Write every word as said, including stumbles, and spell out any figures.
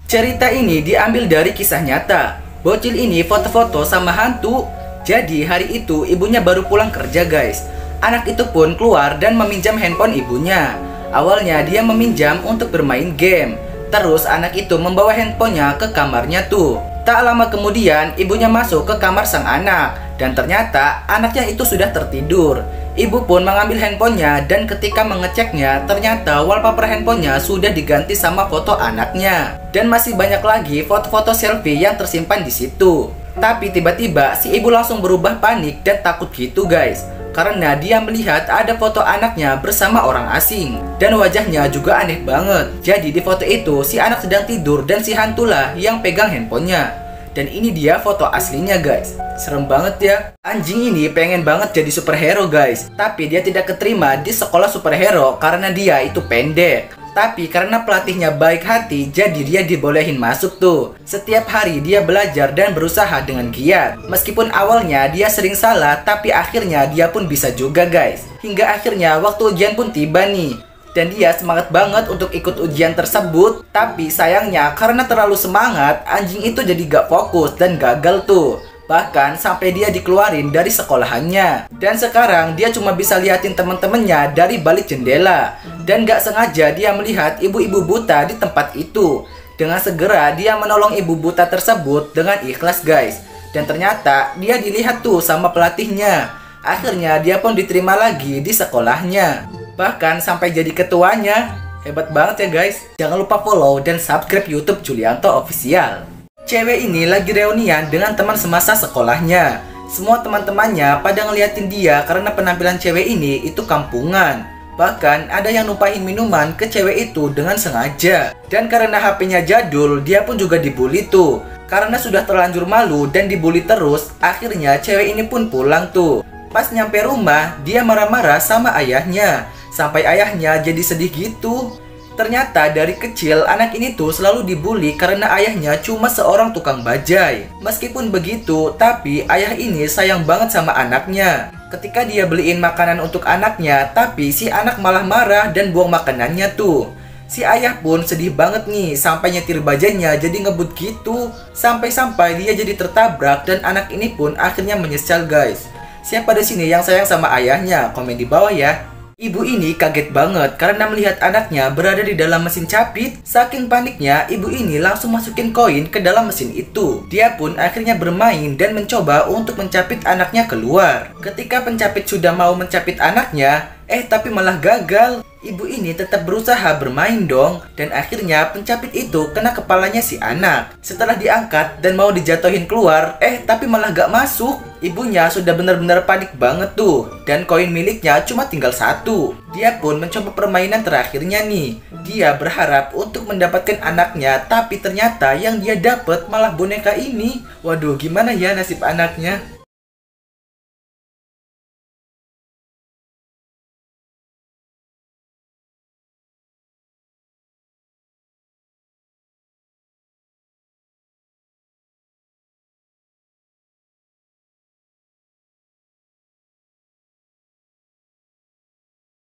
Cerita ini diambil dari kisah nyata. Bocil ini foto-foto sama hantu. Jadi hari itu ibunya baru pulang kerja guys. Anak itu pun keluar dan meminjam handphone ibunya. Awalnya dia meminjam untuk bermain game. Terus anak itu membawa handphonenya ke kamarnya tuh. Tak lama kemudian ibunya masuk ke kamar sang anak. Dan ternyata anaknya itu sudah tertidur. Ibu pun mengambil handphonenya dan ketika mengeceknya ternyata wallpaper handphonenya sudah diganti sama foto anaknya. Dan masih banyak lagi foto-foto selfie yang tersimpan di situ. Tapi tiba-tiba si ibu langsung berubah panik dan takut gitu guys. Karena dia melihat ada foto anaknya bersama orang asing. Dan wajahnya juga aneh banget. Jadi di foto itu si anak sedang tidur dan si hantulah yang pegang handphonenya. Dan ini dia foto aslinya guys. Serem banget ya. Anjing ini pengen banget jadi superhero guys. Tapi dia tidak keterima di sekolah superhero karena dia itu pendek. Tapi karena pelatihnya baik hati, jadi dia dibolehin masuk tuh. Setiap hari dia belajar dan berusaha dengan giat. Meskipun awalnya dia sering salah, tapi akhirnya dia pun bisa juga guys. Hingga akhirnya waktu ujian pun tiba nih. Dan dia semangat banget untuk ikut ujian tersebut. Tapi sayangnya karena terlalu semangat, anjing itu jadi gak fokus dan gagal tuh. Bahkan sampai dia dikeluarin dari sekolahannya. Dan sekarang dia cuma bisa liatin temen-temennya dari balik jendela. Dan gak sengaja dia melihat ibu-ibu buta di tempat itu. Dengan segera dia menolong ibu buta tersebut dengan ikhlas guys. Dan ternyata dia dilihat tuh sama pelatihnya. Akhirnya dia pun diterima lagi di sekolahnya. Bahkan sampai jadi ketuanya. Hebat banget ya guys. Jangan lupa follow dan subscribe YouTube Julianto Official. Cewek ini lagi reunian dengan teman semasa sekolahnya. Semua teman-temannya pada ngeliatin dia karena penampilan cewek ini itu kampungan. Bahkan ada yang numpahin minuman ke cewek itu dengan sengaja. Dan karena H P-nya jadul, dia pun juga dibully tuh. Karena sudah terlanjur malu dan dibully terus, akhirnya cewek ini pun pulang tuh. Pas nyampe rumah, dia marah-marah sama ayahnya. Sampai ayahnya jadi sedih gitu. Ternyata dari kecil anak ini tuh selalu dibully karena ayahnya cuma seorang tukang bajai. Meskipun begitu, tapi ayah ini sayang banget sama anaknya. Ketika dia beliin makanan untuk anaknya, tapi si anak malah marah dan buang makanannya tuh. Si ayah pun sedih banget nih, sampai nyetir bajainya jadi ngebut gitu. Sampai-sampai dia jadi tertabrak dan anak ini pun akhirnya menyesal guys. Siapa di sini yang sayang sama ayahnya? Komen di bawah ya. Ibu ini kaget banget karena melihat anaknya berada di dalam mesin capit. Saking paniknya, ibu ini langsung masukin koin ke dalam mesin itu. Dia pun akhirnya bermain dan mencoba untuk mencapit anaknya keluar. Ketika pencapit sudah mau mencapit anaknya, eh tapi malah gagal. Ibu ini tetap berusaha bermain dong. Dan akhirnya pencapit itu kena kepalanya si anak. Setelah diangkat dan mau dijatuhin keluar, eh tapi malah gak masuk. Ibunya sudah benar-benar panik banget tuh. Dan koin miliknya cuma tinggal satu. Dia pun mencoba permainan terakhirnya nih. Dia berharap untuk mendapatkan anaknya, tapi ternyata yang dia dapat malah boneka ini. Waduh, gimana ya nasib anaknya?